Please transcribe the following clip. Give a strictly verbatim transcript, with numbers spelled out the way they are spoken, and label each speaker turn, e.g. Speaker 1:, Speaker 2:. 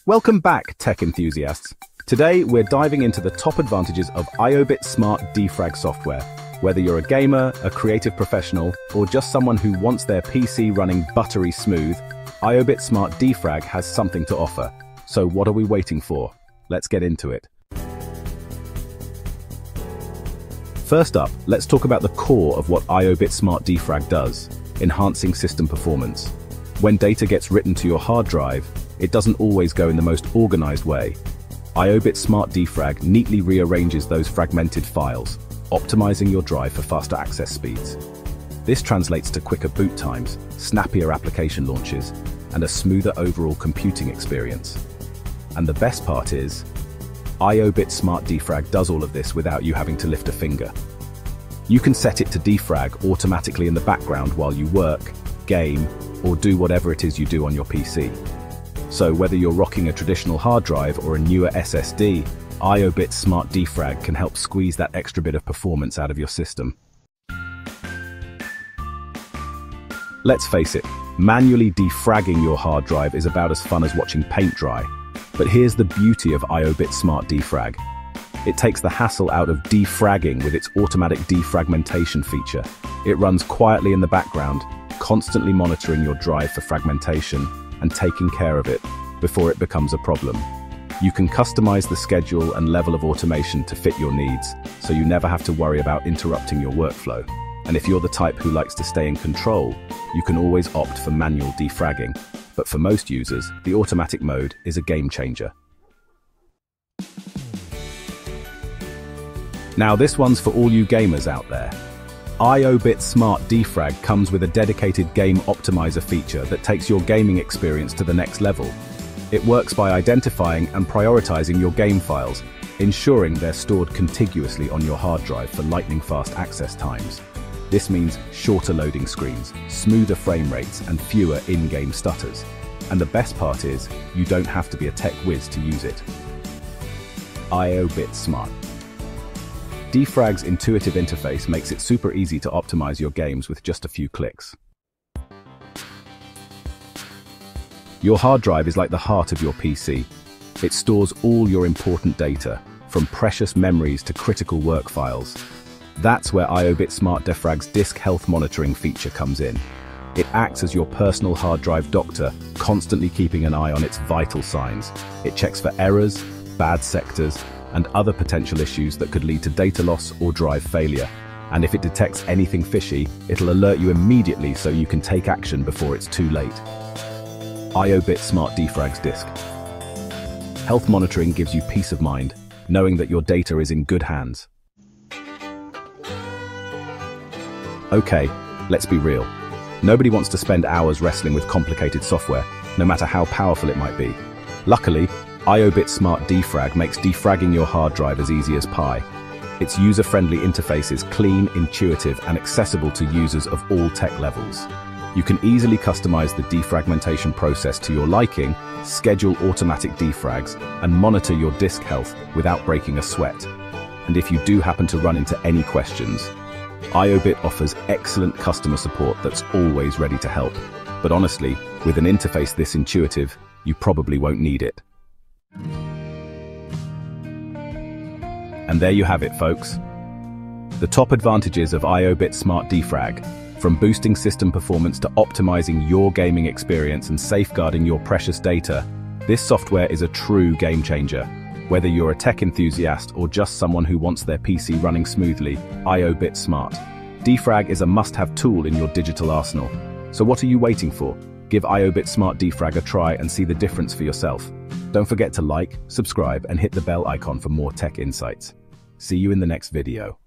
Speaker 1: Welcome back, tech enthusiasts. Today, we're diving into the top advantages of IObit Smart Defrag software. Whether you're a gamer, a creative professional, or just someone who wants their P C running buttery smooth, IObit Smart Defrag has something to offer. So what are we waiting for? Let's get into it. First up, let's talk about the core of what IObit Smart Defrag does, enhancing system performance. When data gets written to your hard drive, it doesn't always go in the most organized way. IObit Smart Defrag neatly rearranges those fragmented files, optimizing your drive for faster access speeds. This translates to quicker boot times, snappier application launches, and a smoother overall computing experience. And the best part is, IObit Smart Defrag does all of this without you having to lift a finger. You can set it to defrag automatically in the background while you work, game, or do whatever it is you do on your P C. So whether you're rocking a traditional hard drive or a newer S S D, IObit Smart Defrag can help squeeze that extra bit of performance out of your system. Let's face it, manually defragging your hard drive is about as fun as watching paint dry. But here's the beauty of IObit Smart Defrag. It takes the hassle out of defragging with its automatic defragmentation feature. It runs quietly in the background, constantly monitoring your drive for fragmentation and taking care of it before it becomes a problem. You can customize the schedule and level of automation to fit your needs, so you never have to worry about interrupting your workflow. And if you're the type who likes to stay in control, you can always opt for manual defragging. But for most users, the automatic mode is a game changer. Now this one's for all you gamers out there. IObit Smart Defrag comes with a dedicated game optimizer feature that takes your gaming experience to the next level. It works by identifying and prioritizing your game files, ensuring they're stored contiguously on your hard drive for lightning-fast access times. This means shorter loading screens, smoother frame rates, and fewer in-game stutters. And the best part is, you don't have to be a tech whiz to use it. IObit Smart Defrag's intuitive interface makes it super easy to optimize your games with just a few clicks. Your hard drive is like the heart of your P C. It stores all your important data, from precious memories to critical work files. That's where IObit Smart Defrag's disk health monitoring feature comes in. It acts as your personal hard drive doctor, constantly keeping an eye on its vital signs. It checks for errors, bad sectors, and other potential issues that could lead to data loss or drive failure. And if it detects anything fishy, it'll alert you immediately so you can take action before it's too late. IObit Smart Defrag's disk health monitoring gives you peace of mind, knowing that your data is in good hands. Okay, let's be real. Nobody wants to spend hours wrestling with complicated software, no matter how powerful it might be. Luckily, IObit Smart Defrag makes defragging your hard drive as easy as pie. Its user-friendly interface is clean, intuitive, and accessible to users of all tech levels. You can easily customize the defragmentation process to your liking, schedule automatic defrags, and monitor your disk health without breaking a sweat. And if you do happen to run into any questions, IObit offers excellent customer support that's always ready to help. But honestly, with an interface this intuitive, you probably won't need it. And there you have it, folks. The top advantages of IObit Smart Defrag, from boosting system performance to optimizing your gaming experience and safeguarding your precious data, this software is a true game changer. Whether you're a tech enthusiast or just someone who wants their P C running smoothly, IObit Smart Defrag is a must-have tool in your digital arsenal. So what are you waiting for? Give IObit Smart Defrag a try and see the difference for yourself. Don't forget to like, subscribe, and hit the bell icon for more tech insights. See you in the next video.